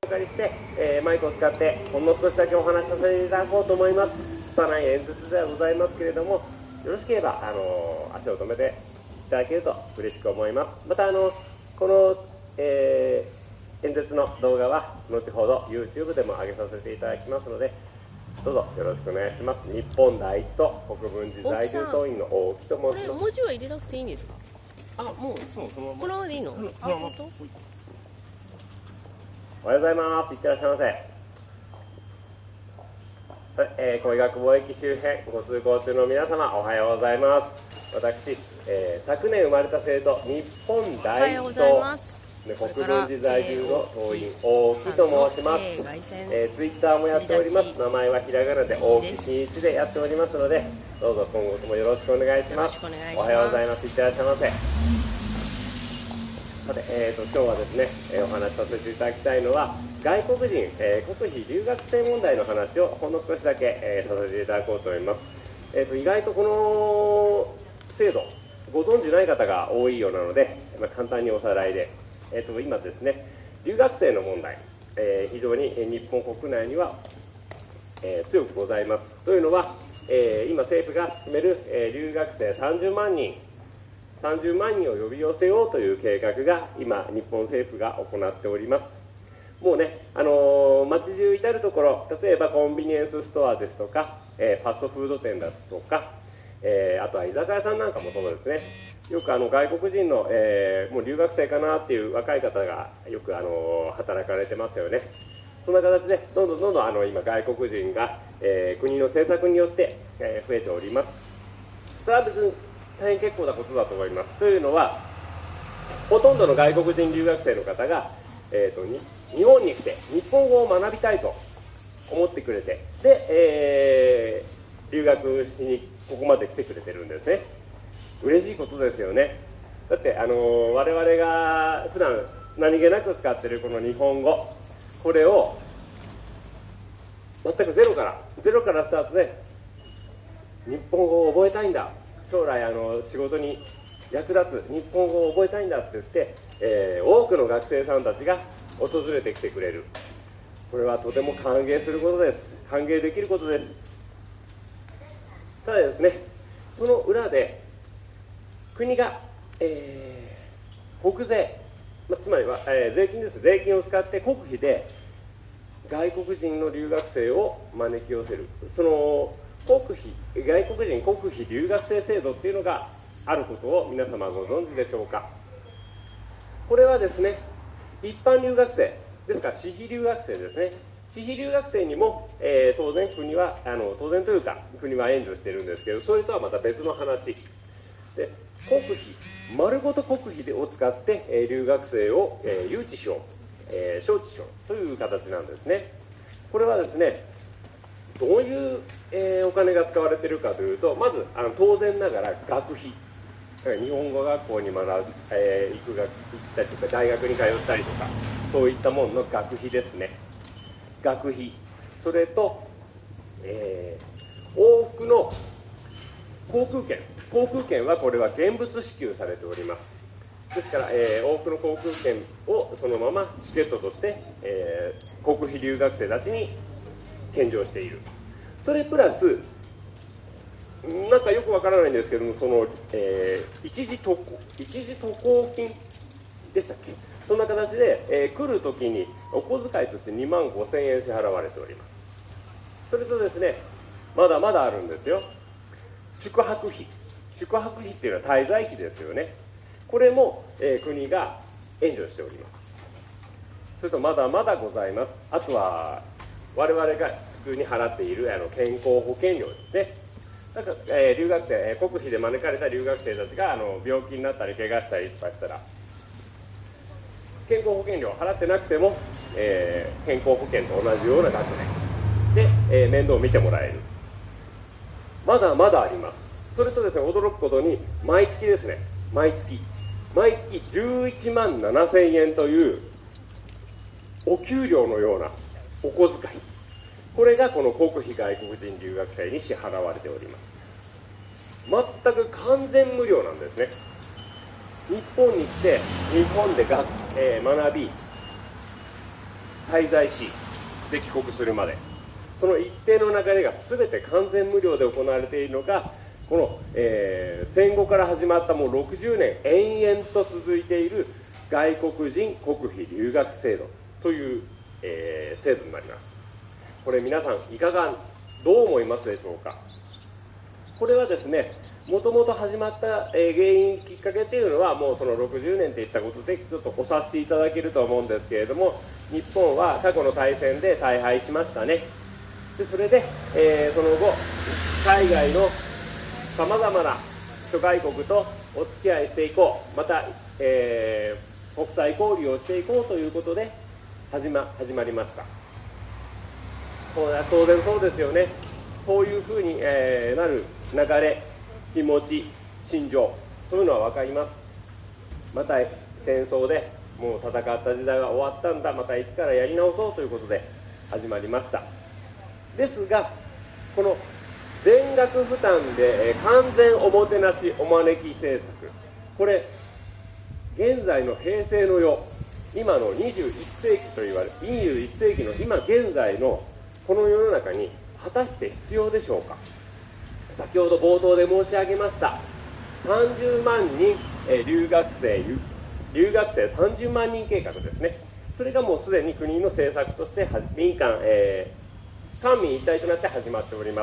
お借りして、マイクを使ってほんの少しだけお話しさせていただこうと思います。拙い演説ではございますけれども、よろしければ足を止めていただけると嬉しく思います。またこの、演説の動画は後ほど YouTube でも上げさせていただきますので、どうぞよろしくお願いします。日本第一と国分寺在住党員の大木と申します。 これ文字は入れなくていいんですか？ もういつもそのまま。 このままでいいの？ 本当？ おはようございます。いってらっしゃいませ。小医学貿易周辺ご通行中の皆様、おはようございます。私、昨年生まれた生徒、日本第一党国分寺在住の党員大木と申します。ツイッターもやっております。名前はひらがなで大木真一でやっておりますので、どうぞ今後ともよろしくお願いします。おはようございます。いってらっしゃいませ。さて、今日はですね、お話しさせていただきたいのは外国人、国費留学生問題の話をほんの少しだけ、させていただこうと思います。意外とこの制度ご存じない方が多いようなので、簡単におさらいで、今ですね、留学生の問題、非常に日本国内には、強くございます。というのは、今政府が進める、留学生30万人を呼び寄せようという計画が今日本政府が行っております。もうね、街中至るところ、例えばコンビニエンスストアですとか、ファストフード店だとか、あとは居酒屋さんなんかもそうですね。よく外国人の、もう留学生かなっていう若い方がよく働かれてますよね。そんな形でどんどん今外国人が、国の政策によって、増えております。それは別に大変結構なことだと思います。というのは、ほとんどの外国人留学生の方が、日本に来て日本語を学びたいと思ってくれて、で、留学しにここまで来てくれてるんですね。嬉しいことですよね。だって我々が普段何気なく使っているこの日本語、これを全くゼロからスタートで日本語を覚えたいんだ、将来仕事に役立つ日本語を覚えたいんだって言って、多くの学生さんたちが訪れてきてくれる。これはとても歓迎することです。歓迎できることです。ただですね、その裏で国が、国税、つまりは、税金です。税金を使って国費で外国人の留学生を招き寄せる、その外国人国費留学生制度っていうのがあることを皆様ご存知でしょうか。これはですね、一般留学生ですから私費留学生ですね。私費留学生にも、当然国は当然というか国は援助しているんですけど、それとはまた別の話で、国費丸ごと国費を使って、留学生を、誘致しよう、招致しようという形なんですね。これはですね、どういう、お金が使われているかというと、まず当然ながら学費、日本語学校に行ったりとか大学に通ったりとか、そういったものの学費ですね。学費、それと、往復の航空券はこれは現物支給されております。ですから、往復の航空券をそのままチケットとして、国費留学生たちに献上している。それプラスなんかよくわからないんですけども、その、一時渡航金でしたっけ、そんな形で、来るときにお小遣いとして2万5,000円支払われております。それとですね、まだまだあるんですよ。宿泊費っていうのは滞在費ですよね。これも、国が援助しております。それとまだまだございます。あとは我々が普通に払っている健康保険料ですね。なんか、留学生、国費で招かれた留学生たちが病気になったり怪我したりとかしたら、健康保険料を払ってなくても、健康保険と同じような額で、面倒を見てもらえる。まだまだあります。それとですね、驚くことに毎月ですね、毎月11万7,000円というお給料のようなお小遣い、これがこの国費外国人留学生に支払われております。全く完全無料なんですね。日本に来て日本で学び、 滞在しで帰国するまで、その一定の流れが全て完全無料で行われているのがこの、戦後から始まったもう60年延々と続いている外国人国費留学制度という、制度になります。これ皆さんいかがどう思いますでしょうか。これはですね、もともと始まった、原因きっかけというのはもうその60年といったことでちょっとお察しいただけると思うんですけれども、日本は過去の大戦で大敗しましたね。でそれで、その後海外のさまざまな諸外国とお付き合いしていこう、また、国際交流をしていこうということで始まりました。当然そうですよね。そういうふうに、なる流れ、気持ち、心情、そういうのは分かります。また戦争でもう戦った時代は終わったんだ、また一からやり直そうということで始まりました。ですが、この全額負担で完全おもてなしお招き政策、これ現在の平成の世、今の21世紀と言われ21世紀の今現在のこの世の中に果たして必要でしょうか。先ほど冒頭で申し上げました30万人、留学生30万人計画ですね。それがもうすでに国の政策として民間、官民一体となって始まっております。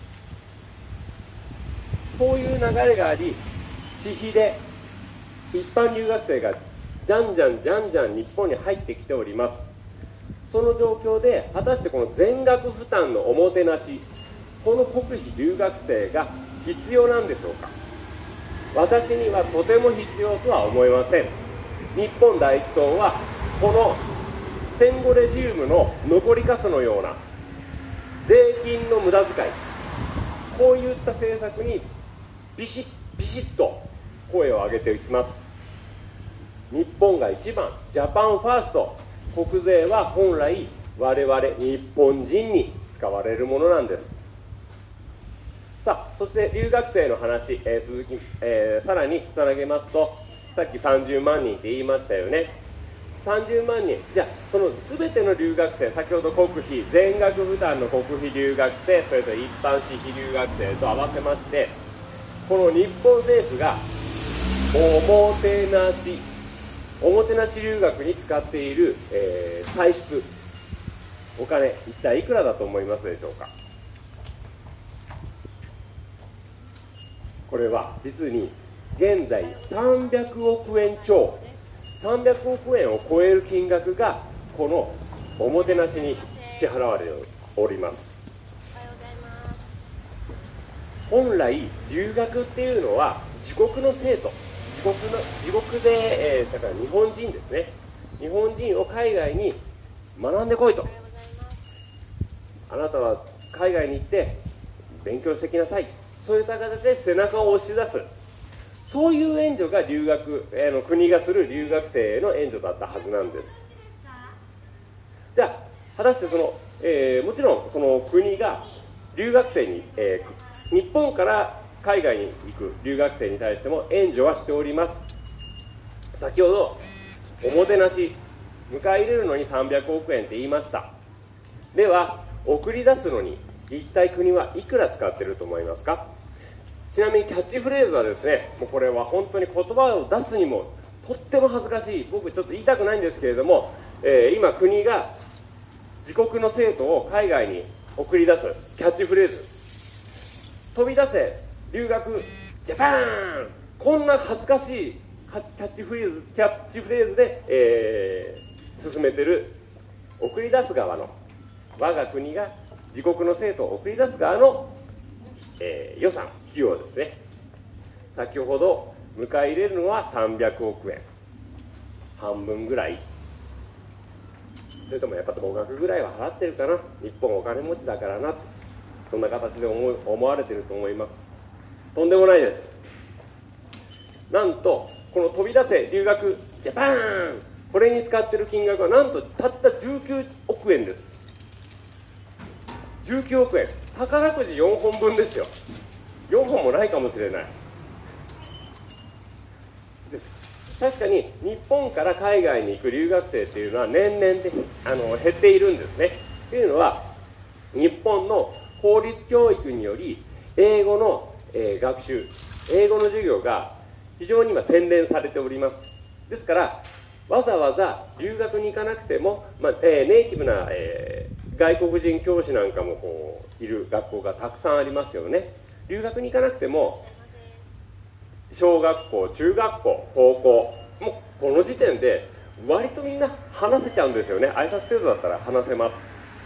そういう流れがあり、私費で一般留学生がじゃんじゃん日本に入ってきております。その状況で果たしてこの全額負担のおもてなし、この国費留学生が必要なんでしょうか。私にはとても必要とは思えません。日本第一党はこの戦後レジウムの残りかすのような税金の無駄遣い、こういった政策にビシッと声を上げていきます。日本が一番、ジャパンファースト、国税は本来我々日本人に使われるものなんです。さあ、そして留学生の話、さらにつなげますと、さっき30万人って言いましたよね。30万人、じゃあその全ての留学生、先ほど国費全額負担の国費留学生、それと一般私費留学生と合わせまして、この日本政府がおもてなし留学に使っている、歳出、お金、一体いくらだと思いますでしょうか。これは実に現在300億円超、300億円を超える金額がこのおもてなしに支払われております。本来留学っていうのは自国の生徒、自国で、だから日本人ですね、日本人を海外に学んでこいと、あなたは海外に行って勉強してきなさい、そういった形で背中を押し出す、そういう援助が国がする留学生への援助だったはずなんです。じゃあ果たしてもちろんその国が留学生に、日本から海外に行く留学生に対しても援助はしております。先ほどおもてなし、迎え入れるのに300億円って言いました。では送り出すのに一体国はいくら使っていると思いますか。ちなみにキャッチフレーズはですね、もうこれは本当に言葉を出すにもとっても恥ずかしい、僕ちょっと言いたくないんですけれども、今国が自国の生徒を海外に送り出すキャッチフレーズ、飛び出せ留学ジャパン、こんな恥ずかしいキャッチフレーズで、進めてる送り出す側の、我が国が自国の生徒を送り出す側の、予算費用ですね。先ほど迎え入れるのは300億円、半分ぐらい、それともやっぱ同額ぐらいは払ってるかな、日本お金持ちだからな、そんな形で思われてると思います。とんでもないです。なんとこの飛び出せ留学ジャパン、これに使ってる金額はなんとたった19億円です。19億円、宝くじ4本分ですよ。4本もないかもしれないです。 確かに日本から海外に行く留学生っていうのは年々で減っているんですね。というのは日本の公立教育により英語の、学習、英語の授業が非常に今洗練されております。ですからわざわざ留学に行かなくても、ネイティブな、外国人教師なんかもいる学校がたくさんありますよね。留学に行かなくても小学校、中学校、高校、もうこの時点で割とみんな話せちゃうんですよね。挨拶程度だったら話せます。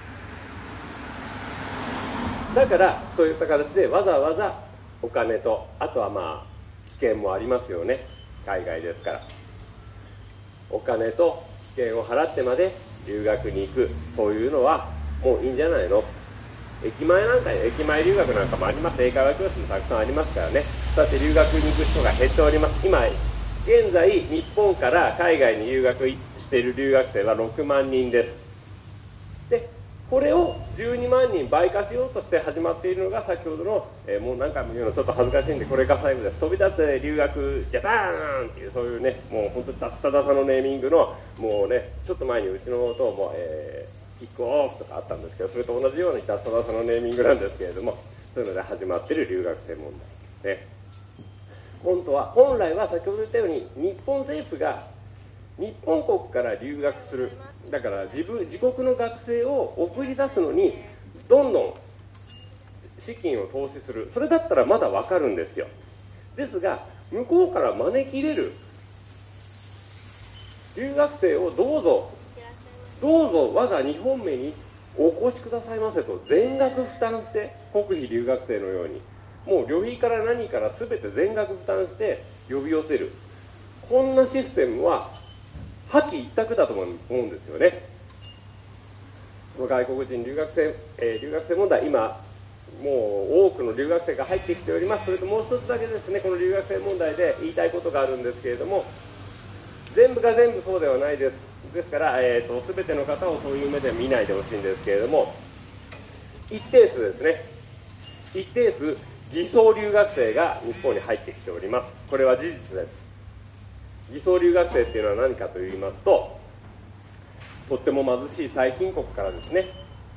だからそういった形でわざわざお金と、あとは危険もありますよね。海外ですからお金と危険を払ってまで留学に行く、そういうのはもういいんじゃないの。駅前留学なんかもあります。英会話教室もたくさんありますからね。だって留学に行く人が減っております。今現在日本から海外に留学している留学生は6万人です。でこれを12万人倍化しようとして始まっているのが先ほどの、もう何回も言うのちょっと恥ずかしいんでこれが最後です。飛び立つ留学ジャパンっていう、そういうね、もう本当にダッサダサのネーミングの、もうね、ちょっと前にうちの弟も、キックオフとかあったんですけど、それと同じようにダッサダサのネーミングなんですけれども、そういうので始まっている留学生問題ね。本来は先ほど言ったように日本政府が日本国から留学する、だから自国の学生を送り出すのにどんどん資金を投資する、それだったらまだ分かるんですよ。ですが向こうから招き入れる留学生をどうぞ我が日本名にお越しくださいませと全額負担して、国費留学生のようにもう旅費から何から全て全額負担して呼び寄せる、こんなシステムは破棄一択だと思うんですよね。この外国人留学生問題、今もう多くの留学生が入ってきております。それともう一つだけですね、この留学生問題で言いたいことがあるんですけれども、全部が全部そうではないです。ですから、全ての方をそういう目で見ないでほしいんですけれども、一定数ですね、一定数偽装留学生が日本に入ってきております。これは事実です。偽装留学生っていうのは何かといいますと、とっても貧しい最貧国からですね、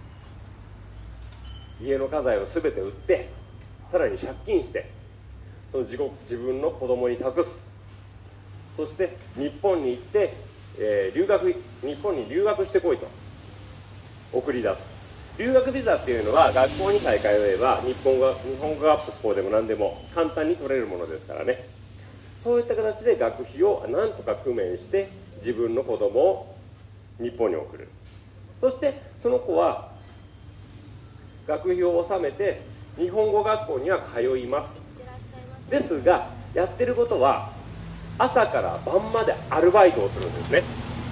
家の家財を全て売ってさらに借金してその自分の子供に託す、そして日本に行って、日本に留学してこいと送り出す。留学ビザっていうのは学校にさえ通えば日本語学校でも何でも簡単に取れるものですからね。そういった形で学費を何とか工面して自分の子供を日本に送る。そしてその子は学費を納めて日本語学校には通います。ですがやってることは朝から晩までアルバイトをするんですね。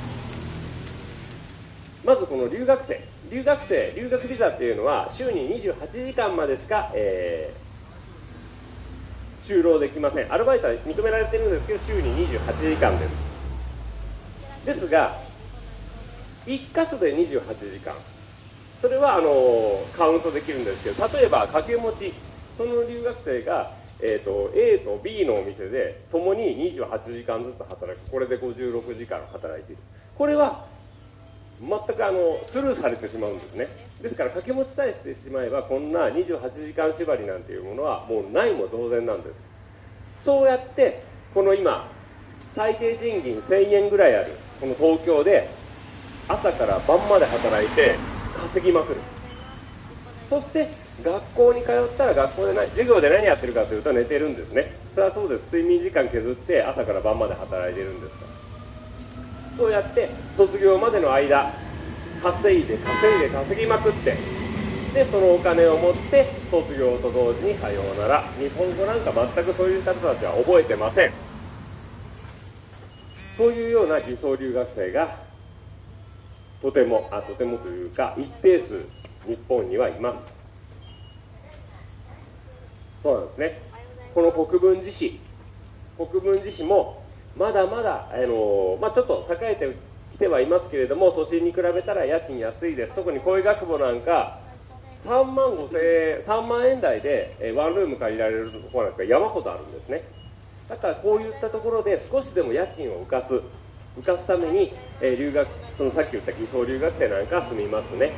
まずこの留学ビザっていうのは週に28時間までしか、就労できません。アルバイトは認められているんですけど週に28時間です。ですが1箇所で28時間、それはカウントできるんですけど、例えば掛け持ち、その留学生が、A と B のお店でともに28時間ずつ働く、これで56時間働いている。これは全くスルーされてしまうんですね。ですから掛け持ちさえしてしまえばこんな28時間縛りなんていうものはもうないも同然なんです。そうやってこの今最低賃金1000円ぐらいあるこの東京で朝から晩まで働いて稼ぎまくる。そして学校に通ったら学校で授業で何やってるかというと寝てるんですね。それはそうです。睡眠時間削って朝から晩まで働いてるんですから。そうやって卒業までの間稼いで稼ぎまくって、でそのお金を持って卒業と同時にさようなら。日本語なんか全くそういう方たちは覚えてません。そういうような偽装留学生がとてもというか一定数日本にはいます。そうなんですね。この国分寺市もまだまだ、ちょっと栄えてきてはいますけれども、都心に比べたら家賃安いです。特に小井学部なんか3万円台でワンルーム借りられるところなんか山ほどあるんですね。 だからこういったところで少しでも家賃を浮かすために、そのさっき言った偽装留学生なんかは住みますね。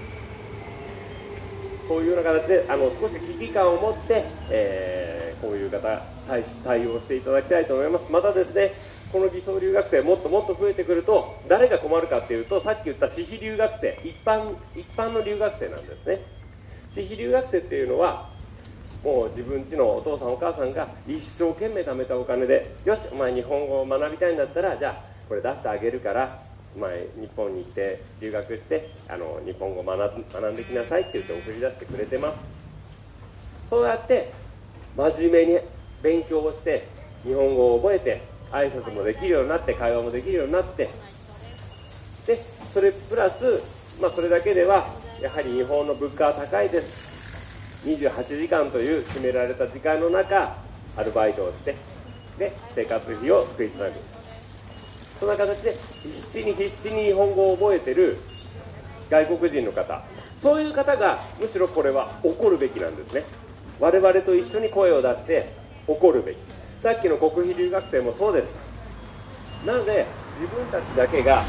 そういうような形で少し危機感を持って、こういう方対応していただきたいと思います。またですね、この偽装留学生もっともっと増えてくると誰が困るかっていうと、さっき言った私費留学生、一般の留学生なんですね。私費留学生っていうのはもう自分家のお父さんお母さんが一生懸命貯めたお金で、よしお前日本語を学びたいんだったらじゃあこれ出してあげるからお前日本に行って留学して日本語を学んできなさいって言って送り出してくれてます。そうやって真面目に勉強をして日本語を覚えて挨拶もできるようになって会話もできるようになって、でそれプラス、それだけではやはり日本の物価は高いです。28時間という決められた時間の中アルバイトをしてで生活費を食いつなぐ、そんな形で必死に日本語を覚えてる外国人の方、そういう方がむしろこれは怒るべきなんですね。我々と一緒に声を出して怒るべき。さっきの国費留学生もそうです。なので自分たちだけが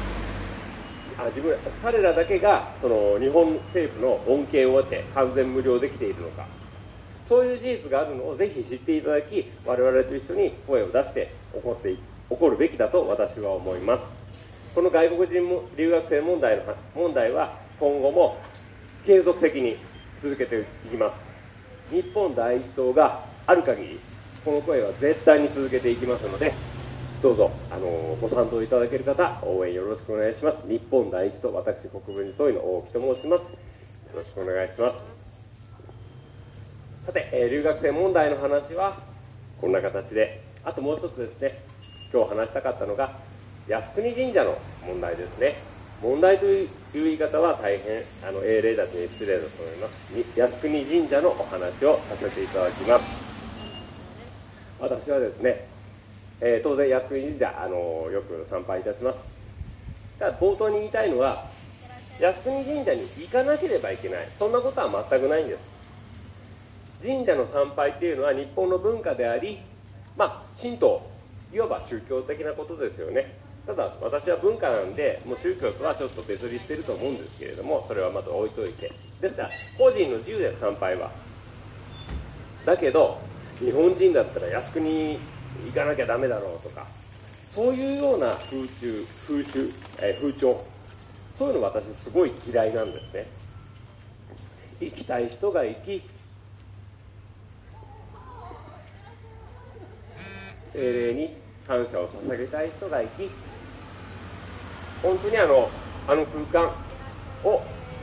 彼らだけがその日本政府の恩恵を得て完全無料できているのか、そういう事実があるのをぜひ知っていただき、我々と一緒に声を出して怒るべきだと私は思います。この外国人留学生問題は今後も継続的に続けていきます。日本第一党がある限りこの声は絶対に続けていきますので、どうぞご賛同いただける方応援よろしくお願いします。日本第一党、私国分寺党員の大木と申します。よろしくお願いします。さて、留学生問題の話はこんな形で、あともう一つですね、今日話したかったのが靖国神社の問題ですね。問題という言い方は大変英霊たちに失礼だと思います。靖国神社のお話をさせていただきます。私はですね、当然靖国神社よく参拝いたします。ただ冒頭に言いたいのは、靖国神社に行かなければいけない、そんなことは全くないんです。神社の参拝っていうのは日本の文化であり、神道、いわば宗教的なことですよね。ただ私は文化なんで、もう宗教とはちょっと別離してると思うんですけれども、それはまず置いといて、ですから個人の自由で参拝は。だけど日本人だったら靖国に行かなきゃダメだろうとか、そういうような風潮、そういうの私すごい嫌いなんですね。行きたい人が行き、精霊に感謝を捧げたい人が行き、本当にあの空間を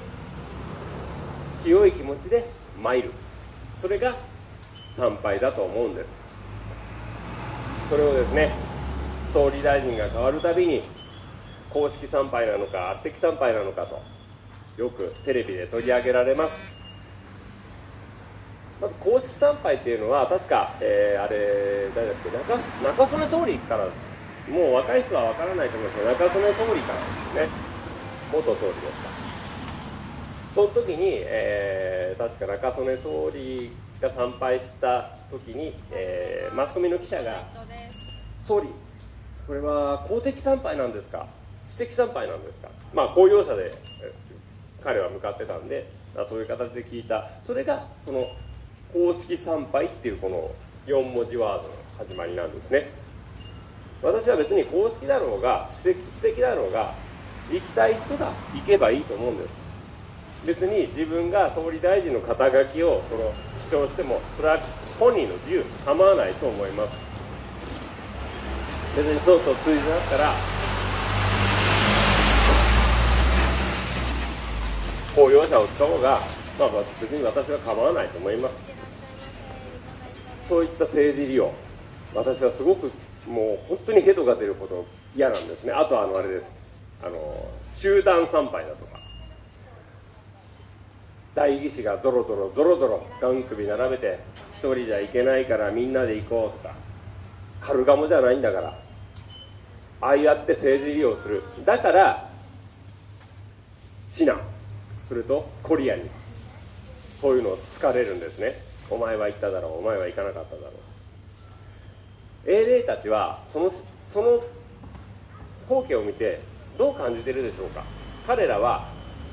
清い気持ちで参る、それが参拝だと思うんです。それをですね、総理大臣が変わるたびに公式参拝なのか悪的参拝なのかとよくテレビで取り上げられます。まず公式参拝っていうのは確か、あれ誰だっけ、中曽根総理から、もう若い人は分からないと思いますけど、中曽根総理からですね、元総理ですか。その時に、確か中曽根総理が参拝した時に、マスコミの記者が「総理、これは公的参拝なんですか、私的参拝なんですか」、公用車で彼は向かってたんで、そういう形で聞いた。それがこの公式参拝っていうこの4文字ワードの始まりなんですね。私は別に公式だろうが私的だろうが、行きたい人が行けばいいと思うんです。別に自分が総理大臣の肩書きを主張しても、それは本人の自由、構わないと思います。別にそうと通じなったら公用車を使おうが、別に私は構わないと思います。そういった政治利用、私はすごくもう本当にヘドが出るほど嫌なんですね。あとあれです、集団参拝だとか、代議士がゾロゾロガン首並べて一人じゃ行けないからみんなで行こうとか、カルガモじゃないんだから、ああやって政治利用する。だからシナ、それとコリアにそういうのを突かれるんですね。お前は行っただろう、お前は行かなかっただろう。 英霊たちはその光景を見てどう感じているでしょうか。彼らは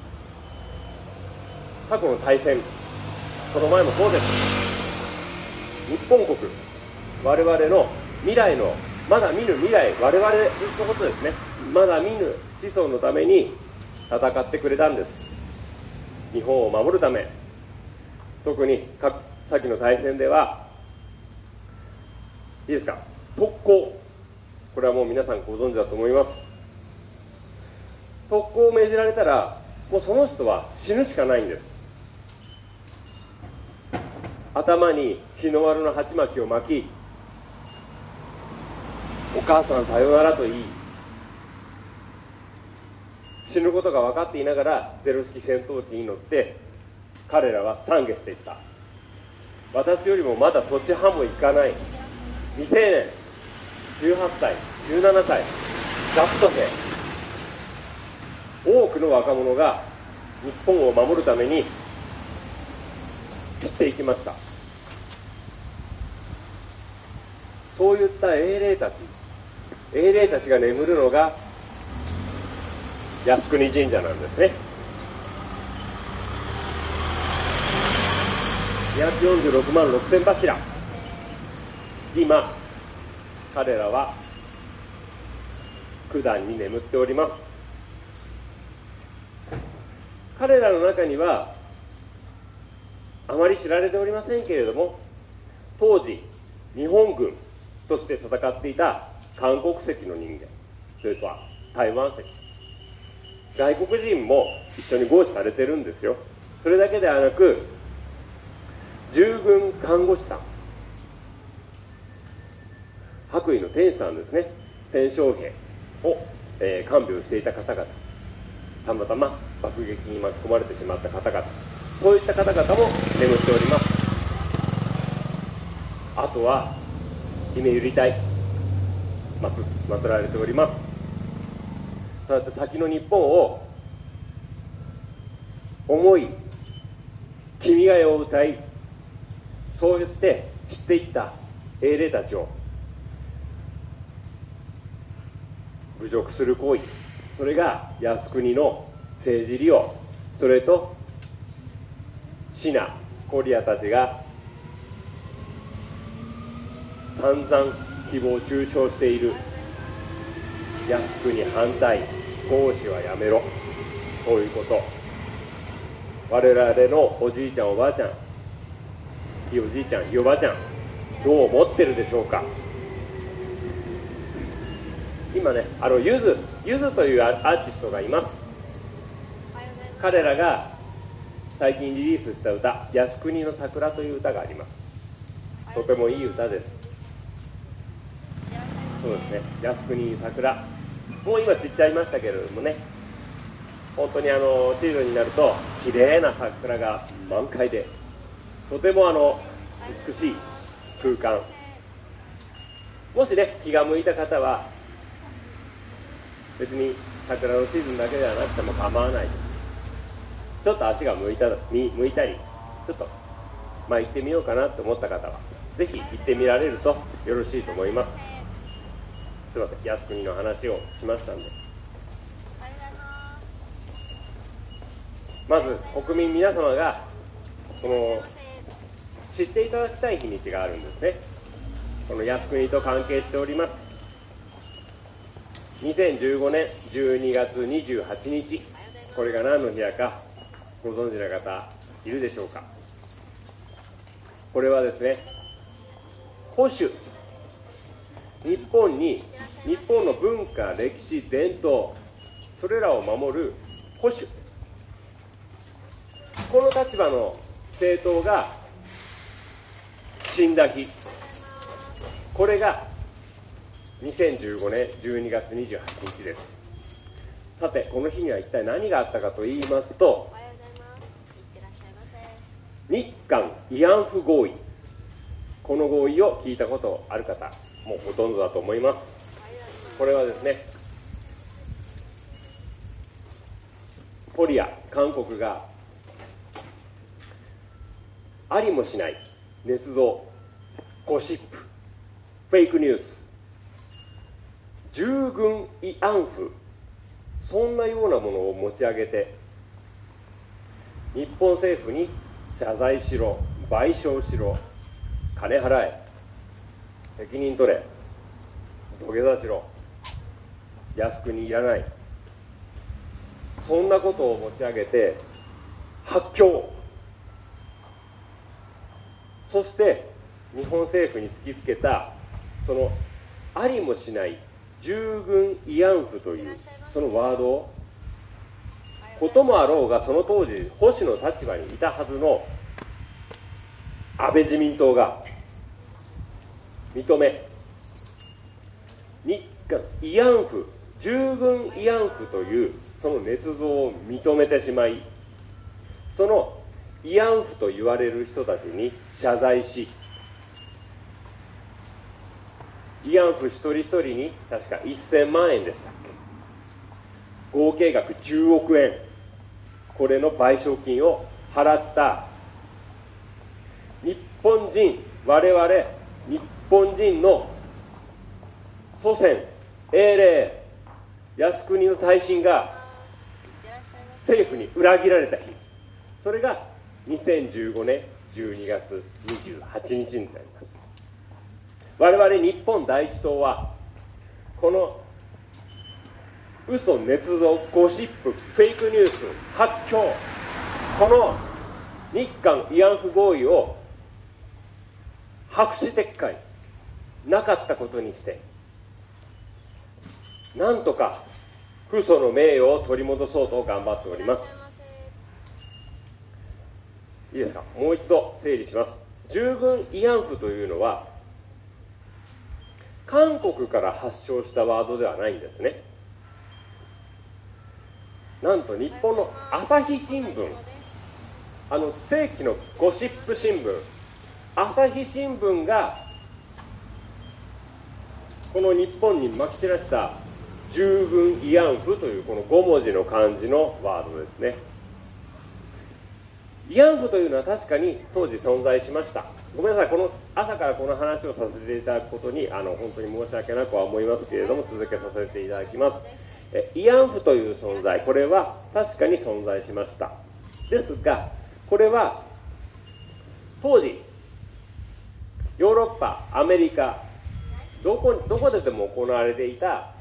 過去の大戦、その前もそうです。日本国、我々の未来の、まだ見ぬ未来、我々のことですね、まだ見ぬ子孫のために戦ってくれたんです。日本を守るため、特に先の大戦では、いいですか、特攻、これはもう皆さんご存知だと思います。特攻を命じられたら、もうその人は死ぬしかないんです。頭に日の丸の鉢巻きを巻き、お母さんさよならと言い、死ぬことが分かっていながらゼロ式戦闘機に乗って彼らは懺悔していった。私よりもまだ年半もいかない未成年、18歳、17歳、学徒兵、多くの若者が日本を守るために散っていきました。そういった英霊たちが眠るのが靖国神社なんですね。246万6000柱、今彼らは九段に眠っております。彼らの中にはあまり知られておりませんけれども、当時日本軍として戦っていた韓国籍の人間、それとは台湾籍、外国人も一緒に合祀されてるんですよ。それだけではなく、従軍看護師さん、白衣の天使さんですね、戦勝兵を、看病していた方々、たまたま爆撃に巻き込まれてしまった方々、そういった方々も眠っております。あとは姫ゆり隊、祀られております。そうやって先の日本を思い、君が代を歌い、そう言って散っていった英霊たちを侮辱する行為、それが靖国の政治利用、それとシナ、コリアたちが散々誹謗中傷している靖国反対、合祀はやめろ、そういうこと、我々のおじいちゃんおばあちゃん、ひいおじいちゃんひいおばあちゃん、どう思ってるでしょうか。今ね、ゆずというアーティストがいます。彼らが最近リリースした歌、靖国の桜という歌があります。とてもいい歌です。そうですね、靖国桜、もう今散っちゃいましたけれどもね、本当にシーズンになると綺麗な桜が満開で、とても美しい空間、もしね気が向いた方は別に桜のシーズンだけではなくても構わないです。ちょっと足が向いたり、ちょっと行ってみようかなと思った方はぜひ行ってみられるとよろしいと思います。すみません、靖国の話をしましたんで、まず国民皆様が知っていただきたい日にちがあるんですね。この靖国と関係しております。2015年12月28日、これが何の日やかご存知の方いるでしょうか。これはですね、保守、日本の文化、歴史、伝統、それらを守る保守、この立場の政党が死んだ日、これが2015年12月28日です。さて、この日には一体何があったかと言いますと、日韓慰安婦合意、この合意を聞いたことある方もうほとんどだと思います。これはですね、コリア、韓国がありもしない捏造、ゴシップ、 フェイクニュース、従軍慰安婦、そんなようなものを持ち上げて、日本政府に謝罪しろ、賠償しろ、金払え、責任取れ、土下座しろ、靖国いらない、そんなことを持ち上げて発狂、そして日本政府に突きつけたそのありもしない従軍慰安婦というそのワードを、こともあろうがその当時保守の立場にいたはずの安倍自民党が認め、日韓慰安婦、従軍慰安婦というその捏造を認めてしまい、その慰安婦と言われる人たちに謝罪し、慰安婦一人一人に確か1000万円でしたっけ、合計額10億円、これの賠償金を払った日本人、我々日本人の祖先、英霊、靖国の大臣が政府に裏切られた日、それが2015年12月28日になります。我々日本第一党はこの嘘、捏造、ゴシップ、フェイクニュース、発狂、この日韓慰安婦合意を白紙撤回、なかったことにして、なんとか父祖の名誉を取り戻そうと頑張っております。いいですか、もう一度整理します。従軍慰安婦というのは韓国から発祥したワードではないんですね。なんと日本の朝日新聞、世紀のゴシップ新聞、朝日新聞がこの日本にまき散らした従軍慰安婦というこの5文字の漢字のワードですね。慰安婦というのは確かに当時存在しました。ごめんなさい、この朝からこの話をさせていただくことに本当に申し訳なくは思いますけれども、続けさせていただきます。慰安婦という存在、これは確かに存在しました。ですが、これは当時ヨーロッパ、アメリカ、どこででも行われていた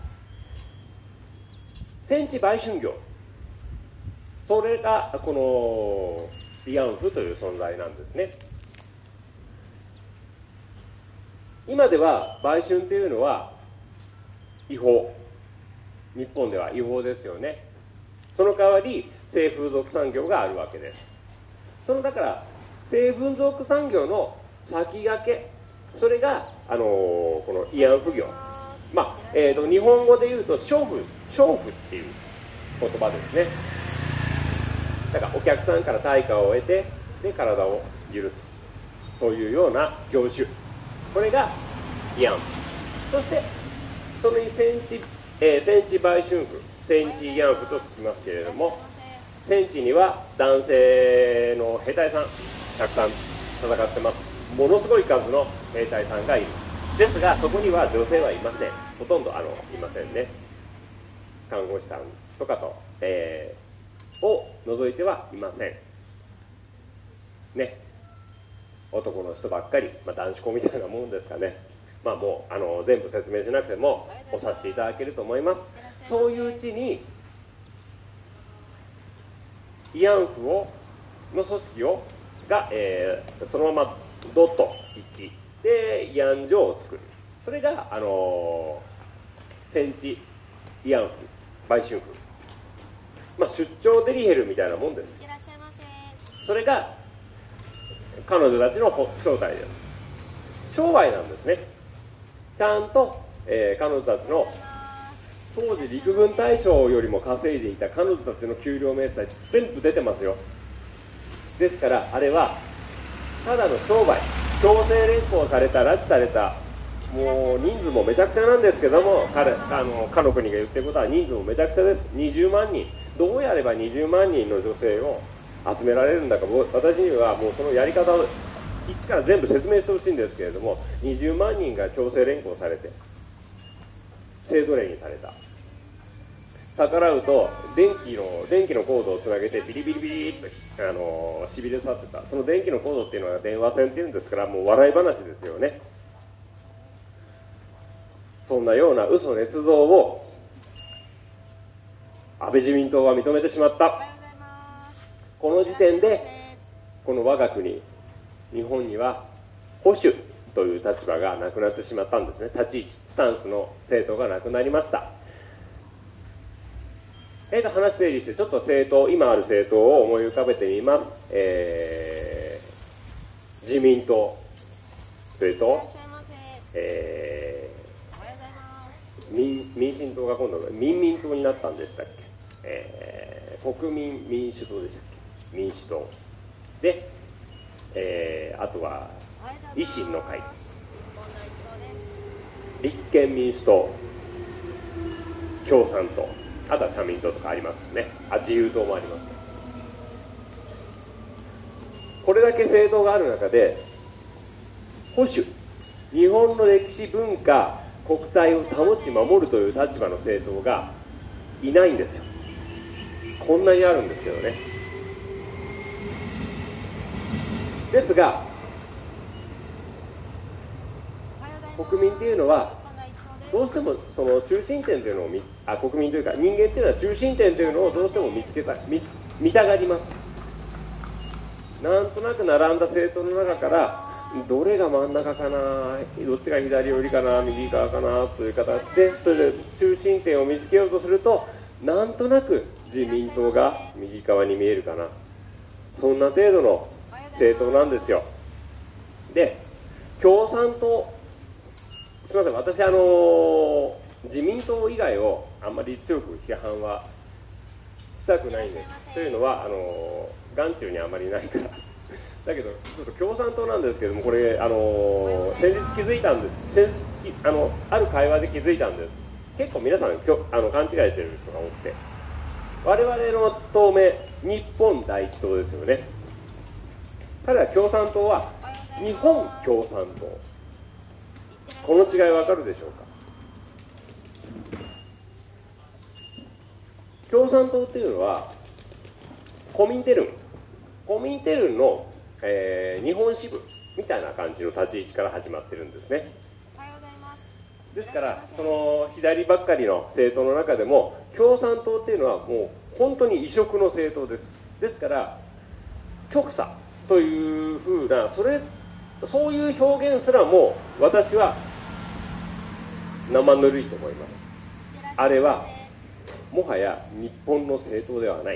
戦地売春業、それがこの慰安婦という存在なんですね。今では売春というのは違法、日本では違法ですよね。その代わり性風俗産業があるわけです。だから性風俗産業の先駆け、それがこの慰安婦業、日本語で言うと娼婦っていう言葉ですね。だからお客さんから対価を得て、で体を許すというような業種、これが慰安婦。そしてその戦地売春婦、戦地慰安婦と聞きますけれども、戦地には男性の兵隊さんたくさん戦ってます。ものすごい数の兵隊さんがいる。ですがそこには女性はいません。ほとんどいませんね。看護師さんとかと、を除いてはいませんね。男の人ばっかり、男子校みたいなもんですかね。もう全部説明しなくてもお察しいただけると思います。そういううちに慰安婦の組織が、そのままどっと行きで慰安所を作る。それが戦地慰安婦、売春婦、出張デリヘルみたいなもんです。それが彼女たちの正体です。商売なんですね。ちゃんと、彼女たちの当時陸軍大将よりも稼いでいた彼女たちの給料明細全部出てますよ。ですからあれはただの商売、強制連行された、拉致された、もう人数もめちゃくちゃなんですけども、かの国が言ってることは人数もめちゃくちゃです。20万人、どうやれば20万人の女性を集められるんだか、私にはもうそのやり方一から全部説明してほしいんですけれども、20万人が強制連行されて制度令にされた。逆らうと電気のコードをつなげてビリビリビリっとしびれさせた。その電気のコードっていうのは電話線っていうんですから、もう笑い話ですよね。そんなような嘘捏造を安倍自民党は認めてしまった。この時点でこの我が国日本には保守という立場がなくなってしまったんですね。立ち位置スタンスの政党がなくなりました。話整理してちょっと今ある政党を思い浮かべてみます。自民党、それと、民進党が今度民党になったんでしたっけ、国民民主党でしたっけ、民主党で、あとは維新の会、立憲民主党、共産党、あとは社民党とかありますね。自由党もあります。これだけ政党がある中で、保守、日本の歴史文化国体を保ち守るという立場の政党がいないんですよ。こんなにあるんですけどね。ですが国民っていうのはどうしてもその中心点というのを国民というか人間っていうのは中心点というのをどうしても見たがります。なんとなく並んだ政党の中からどれが真ん中かな、どっちが左寄りかな、右側かなという形で、それで中心点を見つけようとすると、なんとなく自民党が右側に見えるかな、そんな程度の政党なんですよ。で、共産党、すみません、私自民党以外をあんまり強く批判はしたくないんです。というのは眼中にあまりないからだけどちょっと共産党なんですけども、これ先日気づいたんです。ある会話で気づいたんです。結構皆さん勘違いしている人が多くて、我々の党名日本第一党ですよね。彼ら共産党は日本共産党、この違い分かるでしょうか。共産党っていうのはコミンテルンの、日本支部みたいな感じの立ち位置から始まってるんですね。ですからその左ばっかりの政党の中でも共産党っていうのはもう本当に異色の政党です。ですから極左というふうなそういう表現すらもう私は生ぬるいと思います。あれはもはや日本の政党ではない、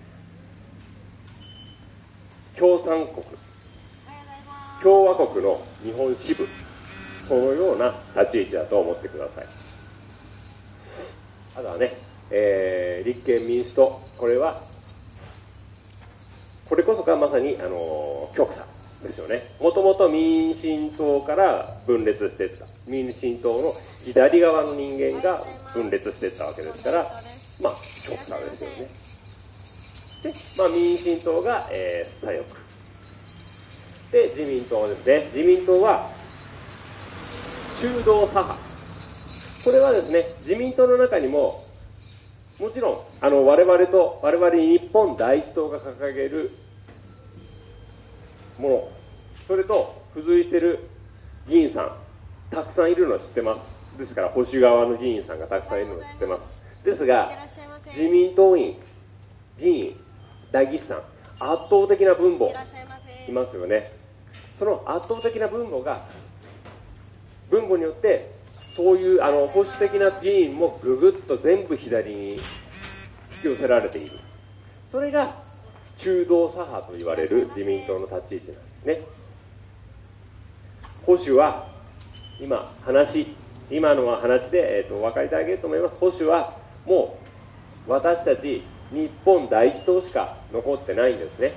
共産国、共和国の日本支部、そのような立ち位置だと思ってください。あとはね、立憲民主党、これこそがまさに極左ですよね。もともと民進党から分裂していった、民進党の左側の人間が分裂していったわけですから、極左ですよね。で、民進党が、左翼で、自民党ですね。自民党は中道左派。これはですね、自民党の中にももちろん我々日本第一党が掲げるもの、それと付随している議員さんたくさんいるのを知ってます。ですから保守側の議員さんがたくさんいるのを知ってます。ですが自民党員、議員、代議士さん、圧倒的な分母いますよね。その圧倒的な分母によってそういう保守的な議員もぐぐっと全部左に引き寄せられている。それが中道左派と言われる自民党の立ち位置なんですね。保守は今の話で、お分かりいただけると思います。保守はもう私たち日本第一党しか残ってないんですね。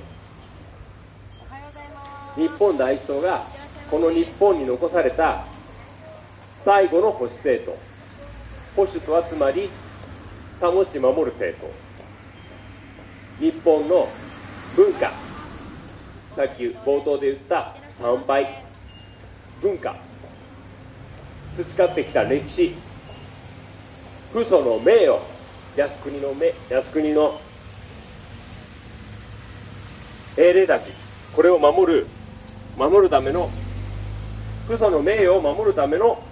日本第一党がこの日本に残された最後の保守政党。保守とはつまり保ち守る政党。日本の文化、さっき冒頭で言った参拝、文化、培ってきた歴史、父祖の名誉、靖国の英霊たち、これを守るための、父祖の名誉を守るための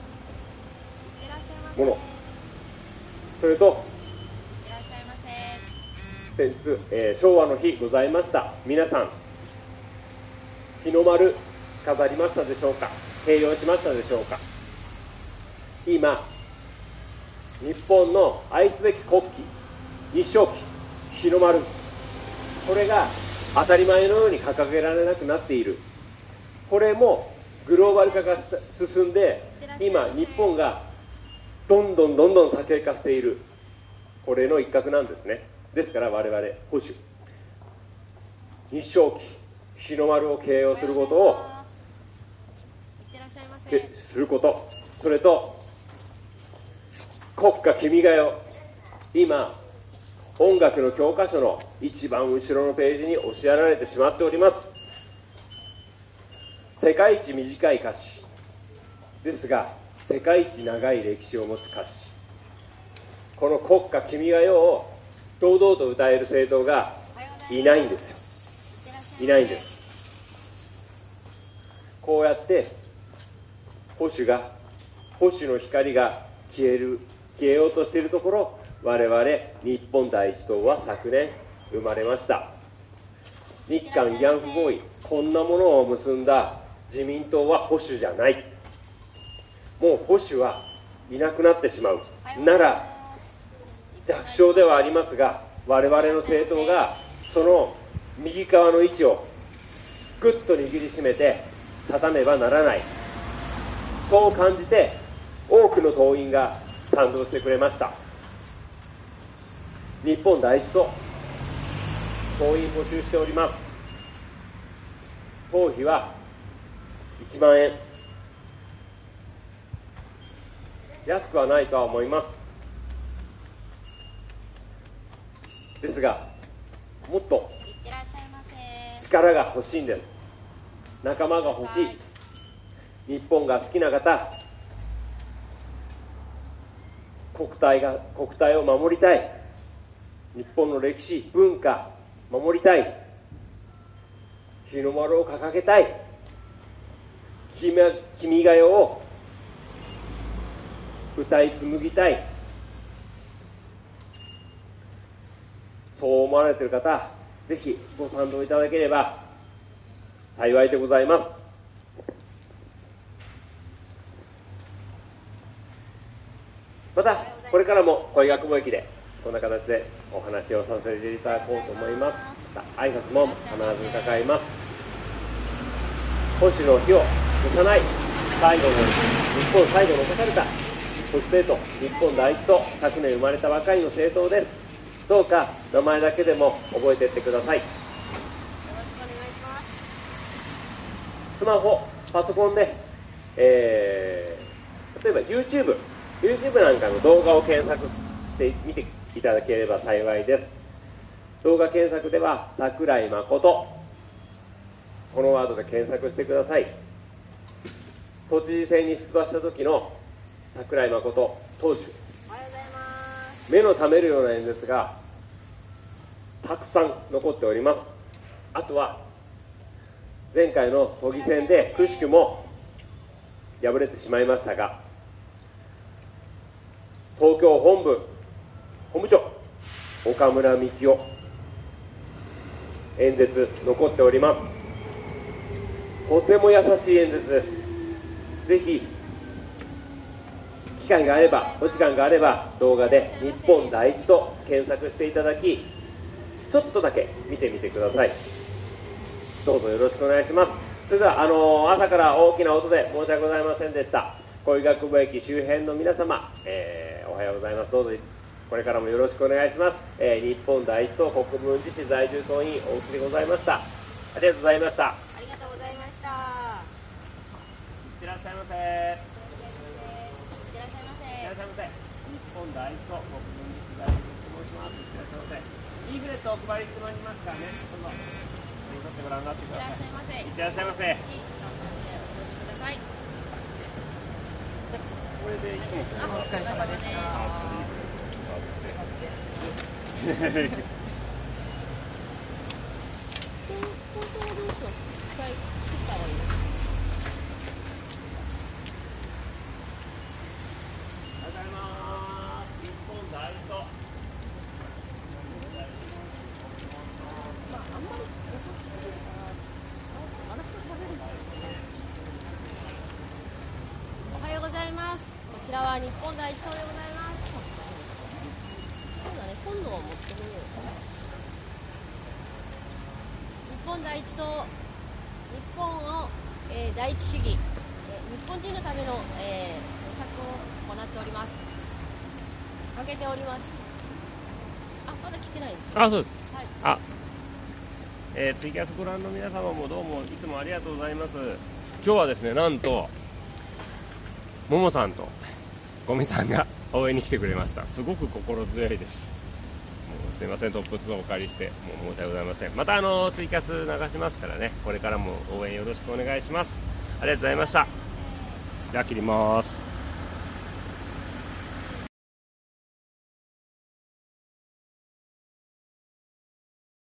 もの、それと先日、昭和の日ございました。皆さん日の丸飾りましたでしょうか。併用しましたでしょうか。今日本の愛すべき国旗、日章旗、日の丸、これが当たり前のように掲げられなくなっている。これもグローバル化が進んで、今日本がどんどん先鋭化している、これの一角なんですね。ですから我々保守、日章旗、日の丸を掲揚することをそれと国歌君が代、今音楽の教科書の一番後ろのページに押しやられてしまっております。世界一短い歌詞ですが、世界一長い歴史を持つ歌詞、この国歌君が代を堂々と歌える政党がいないんですよ。いないんです。こうやって保守の光が消えようとしているところ、我々日本第一党は昨年生まれました。日韓慰安婦合意、こんなものを結んだ自民党は保守じゃない。もう保守はいなくなってしまうなら弱小ではありますが、我々の政党がその右側の位置をぐっと握りしめて立たねばならない、そう感じて多くの党員が賛同してくれました。日本第一党、党員募集しております。党費は1万円、安くはないとは思います。ですが、もっと力が欲しいんです。仲間が欲しい。日本が好きな方、国体を守りたい、日本の歴史文化守りたい、日の丸を掲げたい、君が代を歌い紡ぎたい、そう思われている方、ぜひご賛同いただければ幸いでございます。またこれからも小医学貿易でこんな形でお話をさせていただこうと思います。また挨拶も必ず伺います。保守の火を消さない、日本最後の残された保守政党、日本第一党、昨年生まれたばかりの政党です。どうか名前だけでも覚えていってください。 よろしくお願いします。 スマホ、パソコンで、例えば YouTube なんかの動画を検索してみていただければ幸いです。動画検索では櫻井誠、このワードで検索してください。都知事選に出馬した時の櫻井誠党首、 おはようございます。 目の覚めるような演説がたくさん残っております。あとは前回の都議選でくしくも敗れてしまいましたが、東京本部長岡村幹夫演説残っております。とても優しい演説です。ぜひ機会があれば、お時間があれば動画で日本第一と検索していただき、ちょっとだけ見てみてください。どうぞよろしくお願いします。それでは朝から大きな音で申し訳ございませんでした。小医学部駅周辺の皆様、おはようございます。どうぞこれからもよろしくお願いします。日本第一党国分寺市在住党員大木でございました。ありがとうございました。 ありがとうございました。 いってらっしゃいませ。いいってらっしゃいませ。 らっしゃいませ。日本第一党国分寺市在住と申します。いってらっしゃいませ。リーフレットお配りしてまいりますからね。どうぞ。 ってご覧になってください。 いらっしゃいませ。 いってらっしゃいませ。 お過ごしください。 これでいつもお疲れ様でした。 交渉はどうします？一回切った方がいいですか？ おはようございます。日本大と。 まああんまり遅くてあの人食べるんですよね。おはようございます。こちらは日本第一党でございます。そうだね、今度は持ってみよう。日本第一党、日本を、第一主義、日本人のための、政策を行っております。かけております。あ、まだ来てないですか？ あ、そうです。 はい。 ツイキャスご覧の皆様もどうもいつもありがとうございます。今日はですね、なんとももさんとゴミさんが応援に来てくれました。すごく心強いです。もうすいません、トップ2をお借りしてもう申し訳ございません。またツイキャス流しますからね、これからも応援よろしくお願いします。ありがとうございました。じゃあ切ります。